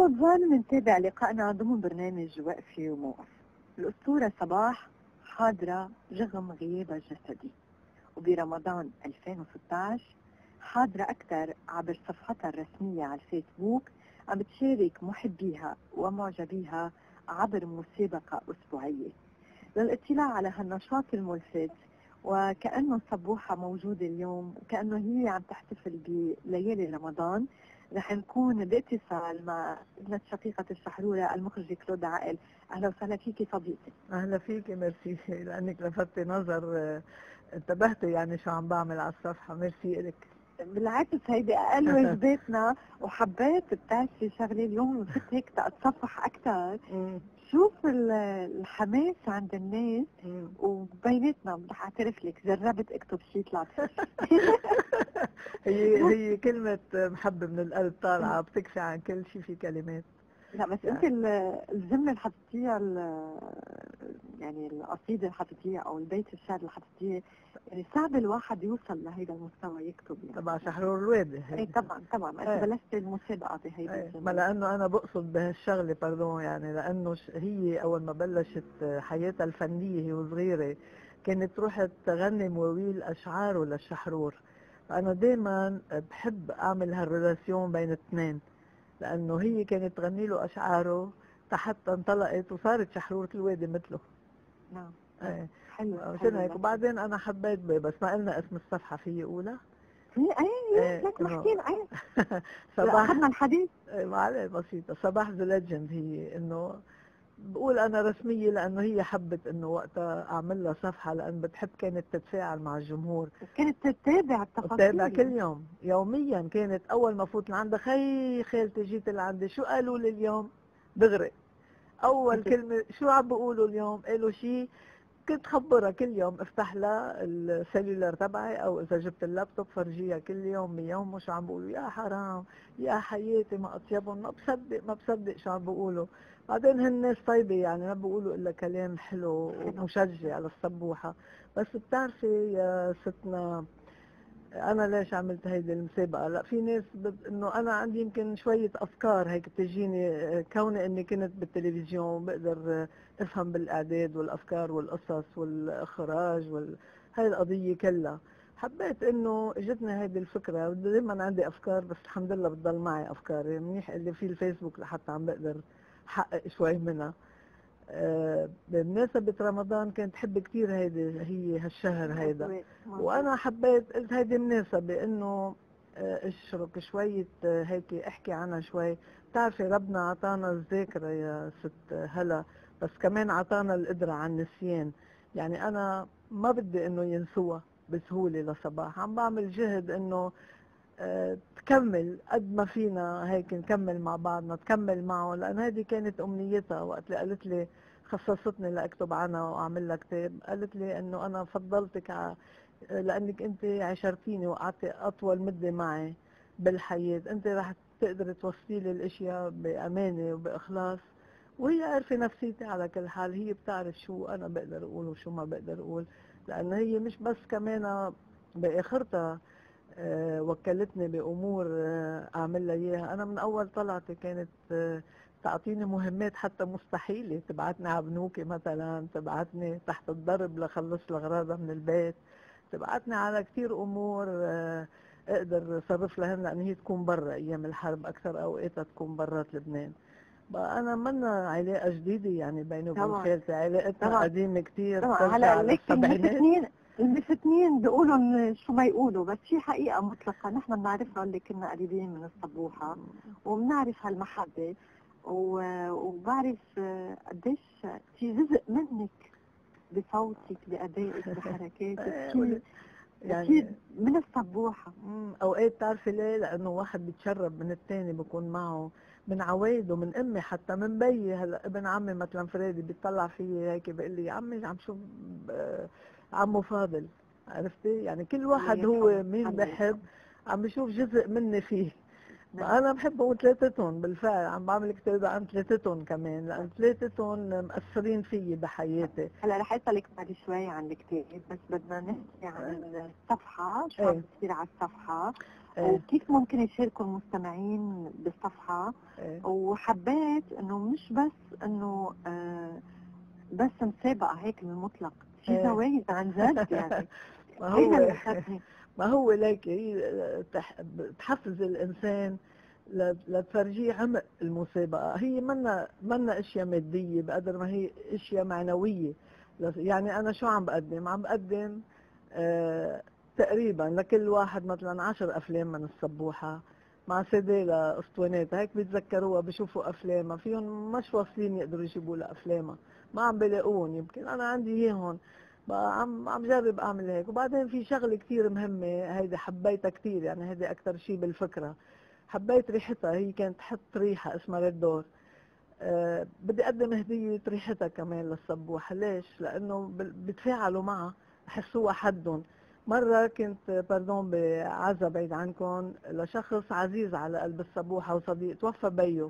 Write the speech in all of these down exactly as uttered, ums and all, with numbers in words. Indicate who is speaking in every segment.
Speaker 1: فضل منتابع لقائنا ضمن برنامج وقفة وموقف. الأسطورة صباح حاضرة رغم غيابها الجسدي، وبرمضان ألفين وستة عشر حاضرة أكثر عبر صفحتها الرسمية على الفيسبوك، عم بتشارك محبيها ومعجبيها عبر مسابقة أسبوعية للاطلاع على هالنشاط الملفت. وكأنه صبوحة موجودة اليوم وكأنه هي عم تحتفل بليالي رمضان. رح نكون باتصال مع ابنة شقيقة الشحرورة المخرجة كلود عائل. أهلا وسهلا فيكي صديقتي.
Speaker 2: أهلا فيكي، ميرسي لأنك لفتي نظر، انتبهتي يعني شو عم بعمل على الصفحة. ميرسي لك.
Speaker 1: بالعكس هيدي أقل واجباتنا، وحبيت بتعرفي شغلة اليوم صرت هيك أتصفح أكثر شوف الحماس عند الناس، وبيناتنا بدي اعترف لك جربت اكتب شيء طلعت
Speaker 2: هي هي كلمة محبة من القلب طالعة بتكفي عن كل شيء في كلمات.
Speaker 1: لا بس يعني انت الجملة اللي حطيتيها، يعني القصيدة اللي حطيتيها او البيت الشعر اللي حطيتيه، يعني صعب الواحد يوصل لهيدا المستوى يكتب يعني.
Speaker 2: تبع شحرور الوادي.
Speaker 1: اي طبعا طبعا انت
Speaker 2: ايه.
Speaker 1: بلشت المسابقة بهيدي
Speaker 2: ايه.
Speaker 1: الجملة.
Speaker 2: ما لانه انا بقصد بهالشغلة باردون، يعني لانه هي اول ما بلشت حياتها الفنية هي وصغيرة كانت تروح تغني مواويل اشعاره للشحرور، فانا دائما بحب اعمل هالريلاسيون بين الاثنين، لانه هي كانت تغني له اشعاره حتى انطلقت وصارت شحرورة الوادي مثله.
Speaker 1: نعم.
Speaker 2: ايه.
Speaker 1: حلو
Speaker 2: مشان هيك. وبعدين انا حبيت بس ما قلنا اسم الصفحة فيي اولى.
Speaker 1: ايه ايه لك محكين ايه
Speaker 2: صباح
Speaker 1: اخذنا الحديث.
Speaker 2: ايه ما عليه بسيطة. صباح ذا ليجند هي انه بقول انا رسمية لانه هي حبت انه وقتها اعمل لها صفحة، لان بتحب كانت تتفاعل مع الجمهور،
Speaker 1: كانت تتابع التفاصيل،
Speaker 2: تتابع كل يوم يوميا. كانت اول ما فوت لعندها خي خالتي جيت لعندي شو قالوا لي اليوم دغري اول كلمة شو عم بيقولوا اليوم، قالوا شيء كنت خبرها كل يوم. افتح لها السيلولر تبعي او اذا جبت اللابتوب فرجيها كل يوم بيوم شو عم بيقولوا. يا حرام يا حياتي ما اطيبهم، ما بصدق ما بصدق شو عم بيقولوا. بعدين هن ناس طيبه يعني ما بيقولوا الا كلام حلو ومشجع للصبوحه. بس بتعرفي يا ستنا انا ليش عملت هيدي المسابقه؟ لا في ناس بد... انه انا عندي يمكن شويه افكار هيك بتجيني كوني اني كنت بالتلفزيون بقدر افهم بالاعداد والافكار والقصص والاخراج وال... هاي القضيه كلها. حبيت انه اجتني هيدي الفكره، دائما عندي افكار بس الحمد لله بتضل معي افكار، منيح اللي في الفيسبوك لحتى عم بقدر حقق شوي منها. آه بمناسبة رمضان كانت تحب كتير هيدي هي هالشهر هيدا، وانا حبيت قلت هيدي مناسبة انه آه اشرك شوية آه هيك احكي عنها شوي. بتعرفي ربنا عطانا الذاكرة يا ست هلا، بس كمان عطانا القدرة على النسيان. يعني انا ما بدي انه ينسوها بسهولة لصباح، عم بعمل جهد انه أه تكمل قد ما فينا هيك نكمل مع بعضنا، تكمل معه، لأن هذه كانت أمنيتها وقت اللي قالت لي خصصتني لأكتب عنها وأعمل لها كتاب. قالت لي إنه أنا فضلتك ع... لأنك أنت عشرتيني وقعدتي أطول مدة معي بالحياة، أنت رح تقدر توصلي لي الأشياء بأمانة وبإخلاص. وهي عارفة نفسيتي على كل حال، هي بتعرف شو أنا بقدر أقول وشو ما بقدر أقول، لأن هي مش بس كمان بآخرتها أه وكلتني بأمور أه أعمل لها إياها. أنا من أول طلعتي كانت أه تعطيني مهمات حتى مستحيلة، تبعتني على بنوكي مثلا، تبعتني تحت الضرب لخلص الأغراض من البيت، تبعتني على كتير أمور أه أقدر صرف لهن، لأن هي تكون برا أيام الحرب، أكثر أوقاتها تكون برات لبنان. بقى أنا منا علاقة جديدة يعني بيني وبين خالتي، علاقتنا قديمة كتير ترجع على السبعينات.
Speaker 1: المفتنين بيقولوا شو ما يقولوا، بس في حقيقة مطلقة نحن بنعرفها اللي كنا قريبين من الصبوحة، وبنعرف هالمحبة، وبعرف قديش في جزء منك بصوتك بأدائك بحركاتك يعني أكيد من الصبوحة.
Speaker 2: أوقات تعرفي ليه؟ لأنه واحد بيتشرب من التاني، بيكون معه من عوايده، من أمي حتى من بيي. هلا ابن عمي مثلا فريدي بيطلع فيي هيك بيقول لي يا عمي عم شوف عمو فاضل، عرفتي؟ يعني كل واحد هو مين بحب عم بشوف جزء مني فيه. أنا بحبهم ثلاثتهم بالفعل، عم بعمل كتاب عن ثلاثتهم كمان، لأن ثلاثتهم مأثرين فيي بحياتي.
Speaker 1: هلا رح أسألك بعد شوي عن الكتاب، بس بدنا نحكي عن الصفحة، شو عم بتصير على الصفحة،
Speaker 2: إيه.
Speaker 1: وكيف ممكن يشاركوا المستمعين بالصفحة.
Speaker 2: إيه.
Speaker 1: وحبيت انه مش بس انه آه بس مسابقة هيك بالمطلق، في
Speaker 2: إيه.
Speaker 1: جوائز عن جد يعني.
Speaker 2: ما
Speaker 1: هي
Speaker 2: هو
Speaker 1: اللي لفتني.
Speaker 2: ما هو ليك هي تح- تحفز الانسان ل- لتفرجيه عمق المسابقه. هي منا منا اشياء ماديه بقدر ما هي اشياء معنويه. لس- يعني انا شو عم بقدم؟ عم بقدم آه تقريبا لكل واحد مثلا عشر افلام من السبوحه مع سيدي لاسطوانات هيك بيتذكروها، بيشوفوا افلامها، فيهم مش واصلين يقدروا يجيبوا لها افلامها، ما عم بلاقون، يمكن انا عندي اياهم بقى، عم عم جرب اعمل هيك. وبعدين في شغله كثير مهمه هيدي حبيتها كثير، يعني هيدي اكثر شيء بالفكره، حبيت ريحتها. هي كانت تحط ريحه اسمها ريد دور. أه بدي اقدم هديه ريحتها كمان للسبوحه. ليش؟ لانه بال- بتفاعلوا معها، حسوها حدهم. مره كنت باردون بعزا بعيد عنكم لشخص عزيز على قلب السبوحه وصديق، توفى بيه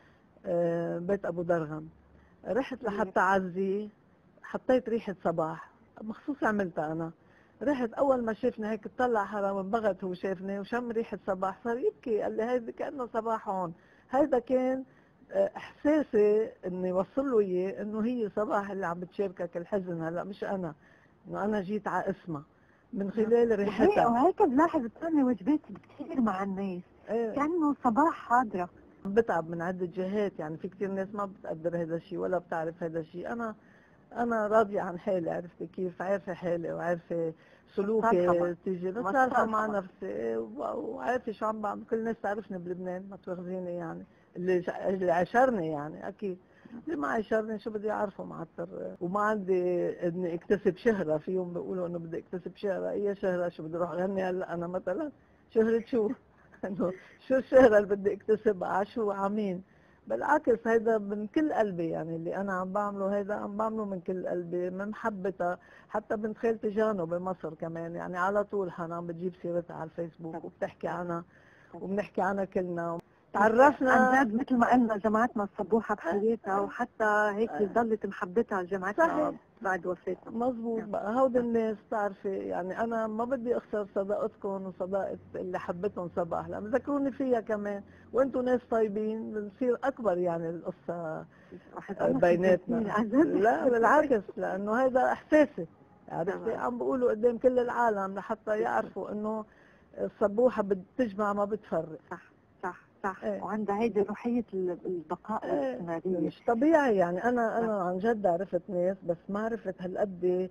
Speaker 2: أه بيت ابو درغم. رحت لحتى عزي، حطيت ريحة صباح مخصوص عملتها أنا. رحت أول ما شافني هيك طلع حرام انبغت، هو شافني وشم ريحة صباح صار يبكي، قال لي هيدي كأنه صباح هون. هيدا كان آه، إحساسي إني وصل له إياه إنه هي صباح اللي عم بتشاركك الحزن هلا، مش أنا، إنه أنا جيت على اسمها من خلال
Speaker 1: وهي
Speaker 2: ريحتها.
Speaker 1: وهيك بلاحظ بتعمل وجبات كثير مع الناس،
Speaker 2: إيه.
Speaker 1: كأنه صباح حاضرة.
Speaker 2: بتعب من عدة جهات، يعني في كتير ناس ما بتقدر هذا الشيء ولا بتعرف هذا الشيء. أنا أنا راضية عن حالي، عرفت كيف؟ عارفة حالي وعارفة سلوكي تيجي متصالحة مع نفسي، وعارفة شو عم بعمل. كل الناس تعرفني بلبنان، ما تواخذيني يعني، اللي اللي عشرني يعني أكيد، اللي ما عشرني شو بدي يعرفوا معطر. وما عندي إني اكتسب شهرة، فيهم بيقولوا إنه بدي اكتسب شهرة. أي شهرة؟ شو بدي أروح أغني هلا أنا مثلا؟ شهرة شو؟ إنه شو الشهرة اللي بدي اكتسبها؟ على شو؟ على مين؟ بالعكس هيدا من كل قلبي، يعني اللي انا عم بعمله هيدا عم بعمله من كل قلبي، من محبتها. حتى بنت خالتي جانو بمصر كمان، يعني على طول حنان بتجيب سيرتها على الفيسبوك وبتحكي عنها وبنحكي عنها كلنا. تعرفنا
Speaker 1: عن جد مثل ما قلنا جمعتنا الصبوحة بحياتها، وحتى هيك ضلت محبتها جمعتنا بعد وفاتها.
Speaker 2: مظبوط. بقى هودي الناس بتعرفي، يعني انا ما بدي اخسر صداقتكم وصداقه اللي حبيتهم صباح، لما ذكروني فيها كمان، وانتم ناس طيبين بنصير اكبر يعني القصه بيناتنا. لا بالعكس، لانه هذا احساسي، عرفتي؟ عم بقولوا قدام كل العالم لحتى يعرفوا انه الصبوحه بتجمع ما بتفرق.
Speaker 1: صح صح صح.
Speaker 2: ايه.
Speaker 1: وعندها هيدي روحيه البقاء والاستمراريه.
Speaker 2: ايه. مش طبيعي يعني. انا انا عن جد عرفت ناس، بس ما عرفت هالقد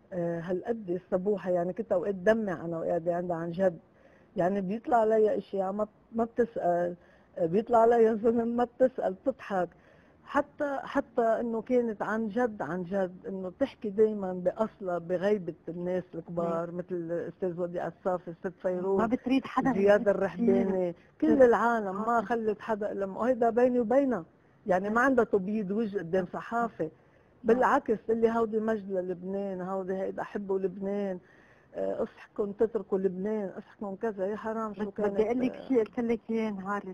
Speaker 2: هالقد الصبوحه. يعني كنت اوقات دمع انا وقاعده عندها عن جد، يعني بيطلع علي اشياء ما ما بتسال، بيطلع علي زلم ما بتسال، بتضحك. حتى حتى انه كانت عن جد عن جد انه تحكي دائما باصلها بغيبه الناس الكبار، مثل الاستاذ وديع الصافي، الست فيروز،
Speaker 1: ما بتريد حدا،
Speaker 2: زياد الرحباني، كل العالم ما خلت حدا الا. وهيدا بيني وبينها، يعني ما عندها تبييض وجه قدام صحافه. بالعكس اللي هودي مجد للبنان، هودي هيدا حبوا لبنان، اصحكم تتركوا لبنان، اصحكم كذا. يا حرام شو كانت.
Speaker 1: بدي اقول لك شيء قلت لك اياه نهار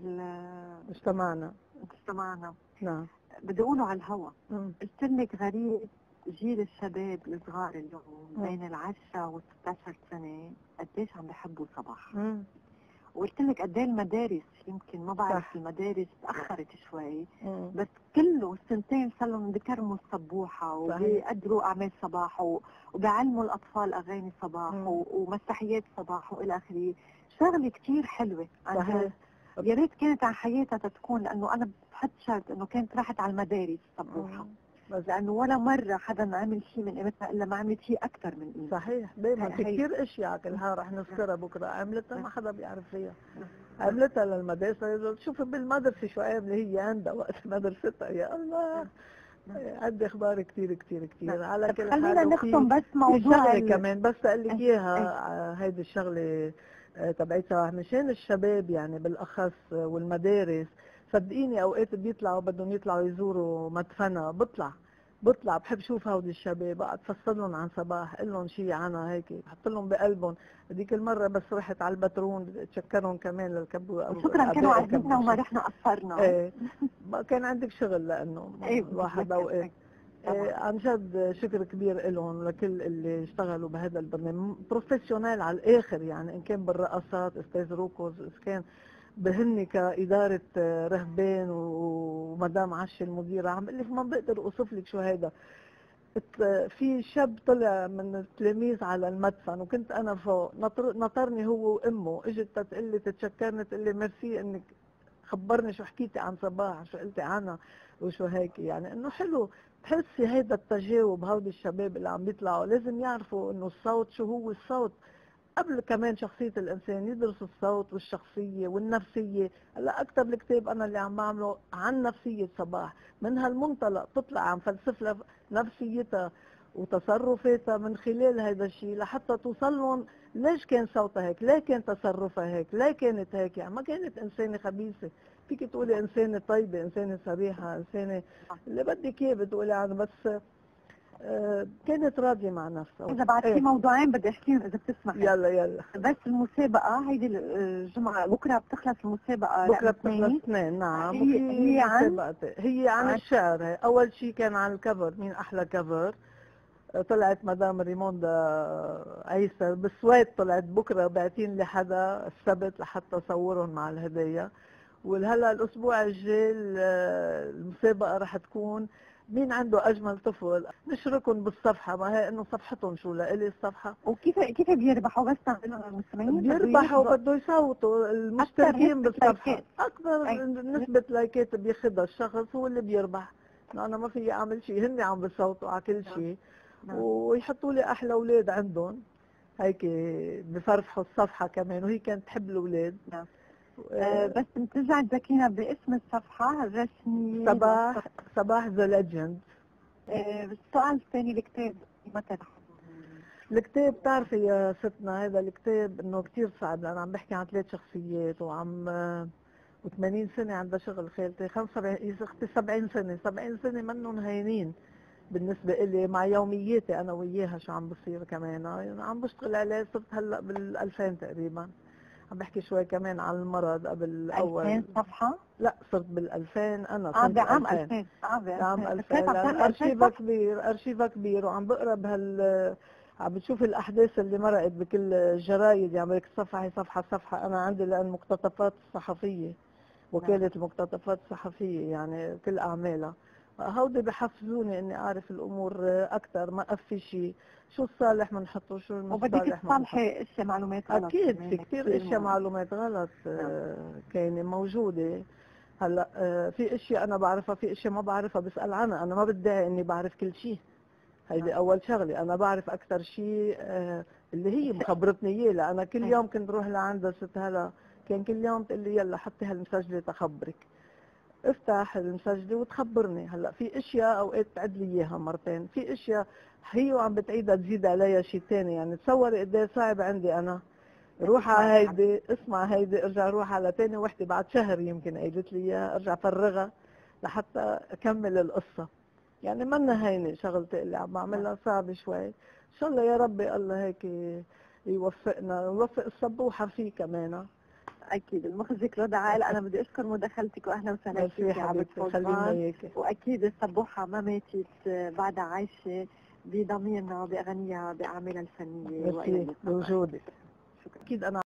Speaker 2: اجتمعنا
Speaker 1: اجتمعنا
Speaker 2: نعم،
Speaker 1: بدي اقوله على الهوا. قلت لك غريب جيل الشباب الصغار اليوم بين العشرة والستاشر سنة قديش عم بحبوا صباح. مم. وقلت لك قد ايه المدارس، يمكن ما بعرف صح. المدارس تاخرت شوي، مم. بس كله سنتين صار لهم بكرموا الصبوحه وبيقدروا اعمال صباح وبيعلموا الاطفال اغاني صباح مم. ومسرحيات صباح والى اخره. شغله كثير حلوه عن جد. يا ريت كانت عن حياتها تكون، لانه انا بحط شرط انه كانت راحت على المدارس صبوحه، بس لانه ولا مره حدا عمل شيء من قيمتها الا ما عملت شيء اكثر من قيمتها. صحيح. دائما في كثير اشياء كلها رح نذكرها بكره عملتها ما حدا بيعرف فيها. عملتها للمدرسه. شوفي بالمدرسه شو عامله هي عندها وقت مدرستها. يا الله عندي اخبار كثير كثير كثير. على كل حال خلينا نختم بس موضوع
Speaker 2: ال... كمان بس اقول لك اياها هيدي الشغله تبعتها مشان الشباب يعني بالاخص والمدارس. صدقيني اوقات بيطلعوا بدهم يطلعوا يزوروا مدفنها، بطلع بطلع بحب شوف هودي الشباب، بقعد فصل لهم عن صباح، قل لهم شيء عنها هيك، بحط لهم بقلبهم. هذيك المره بس رحت على البترون اتشكرهم كمان للكبو.
Speaker 1: شكرا كانوا عزيزنا وما رحنا قصرنا.
Speaker 2: ايه كان عندك شغل لانه ايه الواحد اوقات آه، عن جد شكر كبير لهم ولكل اللي اشتغلوا بهذا البرنامج، بروفيشنال على الاخر يعني، ان كان بالرقصات استاذ روكوز، ان كان بهن كإدارة آه، رهبان ومدام عشة المديرة، عم بقول لك ما بقدر اوصف لك شو هيدا. ات- في شاب طلع من التلاميذ على المدفن وكنت انا فوق، نطر- نطرني هو وامه، اجت تقول لي تتشكرني، تقول لي ميرسي انك خبرني شو حكيتي عن صباح، شو قلتي عنها وشو هيك، يعني انه حلو تحسي هيدا التجاوب. هودي الشباب اللي عم بيطلعوا لازم يعرفوا انه الصوت شو هو الصوت، قبل كمان شخصية الإنسان يدرسوا الصوت والشخصية والنفسية. هلا أكتر الكتاب أنا اللي عم بعمله عن نفسية صباح، من هالمنطلق تطلع عم فلسف لها نفسيتها وتصرفاتها من خلال هذا الشيء لحتى توصل لهم ليش كان صوتها هيك، ليه كان تصرفها هيك، ليه كانت هيك، يعني ما كانت إنسانة خبيثة، فيك تقولي إنسانة طيبة، إنسانة صريحة، إنسانة اللي بدك إياه بتقولي عنها، بس آه، كانت راضية مع نفسها.
Speaker 1: إذا بعد في
Speaker 2: إيه.
Speaker 1: موضوعين بدي أحكيهم إذا بتسمحي.
Speaker 2: يلا يلا.
Speaker 1: بس المسابقة هيدي الجمعة بكرة بتخلص المسابقة
Speaker 2: بكره
Speaker 1: رقم
Speaker 2: بتخلص
Speaker 1: اثنين.
Speaker 2: اثنين، نعم.
Speaker 1: هي
Speaker 2: وفي
Speaker 1: هي عن
Speaker 2: مسابقة، هي عن
Speaker 1: عن
Speaker 2: الشعر. هي اول شيء كان عن الكفر، مين احلى كفر، طلعت مدام ريموندا عيسى بالسويد، طلعت بكره باعتين لحدا السبت لحتى صورهم مع الهدايا. وهلا الاسبوع الجاي المسابقه رح تكون مين عنده اجمل طفل، نشركهم بالصفحه، ما هي انه صفحتهم شو لإلي الصفحه.
Speaker 1: وكيف كيف بيربحوا؟ بس تعملوا المستمعين
Speaker 2: بيربحوا بده يصوتوا المشتركين بالصفحة،
Speaker 1: لايكات.
Speaker 2: أكثر
Speaker 1: أي.
Speaker 2: نسبة لايكات بياخدها الشخص هو اللي بيربح. أنا ما في أعمل شيء، هن عم بيصوتوا على كل شيء،
Speaker 1: نعم.
Speaker 2: ويحطوا لي أحلى أولاد عندهم هيك بفرفحوا الصفحة كمان، وهي كانت تحب الأولاد.
Speaker 1: نعم. آه بس بترجع تذكرينا باسم الصفحة الرسمي.
Speaker 2: صباح صباح ذا ليجند.
Speaker 1: آه السؤال الثاني، الكتاب متى رح؟
Speaker 2: الكتاب بتعرفي يا ستنا هذا الكتاب انه كتير صعب، لأن عم بحكي عن ثلاث شخصيات وعم وثمانين سنة عندها شغل خالتي، خمسة وسبعين يا اختي سبعين سنة، سبعين سنة منهم هينين بالنسبة إلي، مع يومياتي أنا وياها شو عم بصير كمان، يعني عم بشتغل عليه، صرت هلا بالألفين تقريبا، عم بحكي شوي كمان عن المرض قبل أول
Speaker 1: ألفين صفحة؟
Speaker 2: لا صرت بالألفين أنا
Speaker 1: اه
Speaker 2: كنت
Speaker 1: بعام
Speaker 2: ألفين.
Speaker 1: ألفين. اه
Speaker 2: بعام
Speaker 1: بعام
Speaker 2: ألفين، لأن أرشيفها كبير، أرشيفها كبير، وعم بقرا بهال عم بتشوف الأحداث اللي مرقت بكل الجرايد، يعني بدك صفحة هي صفحة صفحة. أنا عندي لأن مقتطفات الصحفية، وكالة المقتطفات الصحفية، يعني كل أعمالها، هودي بحفزوني إني أعرف الأمور أكثر، ما أخفي شيء، شو الصالح بنحطه شو المش
Speaker 1: وبدك
Speaker 2: صالح ما
Speaker 1: تصلحي اشياء معلومات غلط.
Speaker 2: أكيد
Speaker 1: كمان
Speaker 2: في كثير أشياء
Speaker 1: مهم.
Speaker 2: معلومات غلط آه، كاينة موجودة. هلا آه، في اشياء انا بعرفها، في اشياء ما بعرفها، بسأل عنها. انا ما بدعي اني بعرف كل شيء، هيدي اول شغله. انا بعرف اكثر شيء آه، اللي هي مخبرتني اياه، لأنا كل يوم كنت روح لعندها ست هلا، كان كل يوم تقول لي يلا حطي هالمسجله تخبرك، افتح المسجله وتخبرني. هلا في اشياء اوقات تعد لي اياها مرتين، في اشياء هي وعم بتعيدها تزيد عليها شيء ثاني، يعني تصوري قد ايه صعب عندي انا روح على هيدي، اسمع هيدي، ارجع روح على تاني وحده بعد شهر يمكن قالت لي اياها، ارجع فرغها لحتى اكمل القصه. يعني منا هينه شغلتي اللي عم بعملها، صعبه شوي. ان شاء الله يا ربي الله هيك يوفقنا ويوفق الصبوحه فيه كمان.
Speaker 1: اكيد. المخرجة رضا عائل، انا بدي اشكر مداخلتك واهلا وسهلا
Speaker 2: ميرسي
Speaker 1: فيك يا عبد
Speaker 2: حبيبتي، خلينا
Speaker 1: فوزان.
Speaker 2: اياكي.
Speaker 1: واكيد الصبوحه ما ماتت، بعدها عايشه بضميرنا باغانيها باعمالها الفنيه
Speaker 2: ميرسي
Speaker 1: والى اللقاء.
Speaker 2: بوجودك.
Speaker 1: شكرا.
Speaker 2: اكيد انا